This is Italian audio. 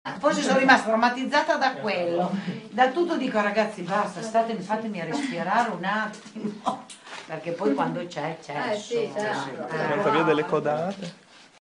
Forse sono rimasta traumatizzata da quello. Da tutto dico ragazzi basta, fatemi respirare un attimo, perché poi quando c'è. Sì, certo. Pronta via delle codate.